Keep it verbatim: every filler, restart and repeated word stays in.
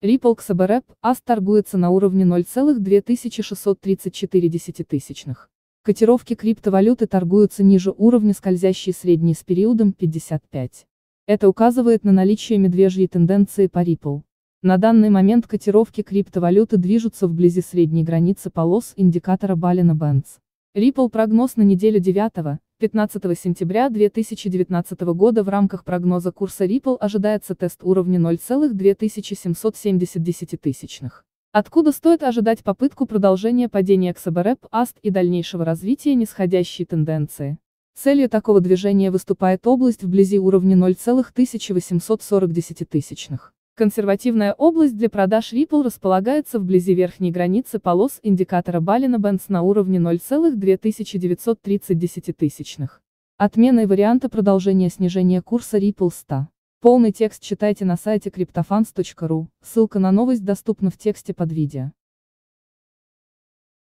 Ripple икс би эр пи эй эс торгуется на уровне ноль целых две тысячи шестьсот тридцать четыре десятитысячных. Котировки криптовалюты торгуются ниже уровня скользящей средней с периодом пятьдесят пять. Это указывает на наличие медвежьей тенденции по Ripple. На данный момент котировки криптовалюты движутся вблизи средней границы полос индикатора Bollinger-Bands. Ripple прогноз на неделю девятого-пятнадцатого сентября две тысячи девятнадцатого года. В рамках прогноза курса Ripple ожидается тест уровня ноль целых две тысячи семьсот семьдесят десятитысячных. Откуда стоит ожидать попытку продолжения падения икс би эр пи эй эс и дальнейшего развития нисходящей тенденции. Целью такого движения выступает область вблизи уровня ноль целых тысяча восемьсот сорок десятитысячных. Консервативная область для продаж Ripple располагается вблизи верхней границы полос индикатора Bollinger-Bands на уровне ноль целых две тысячи девятьсот тридцать десятитысячных. Отменой варианта продолжения снижения курса Ripple сто. Полный текст читайте на сайте криптофанс точка ру, ссылка на новость доступна в тексте под видео.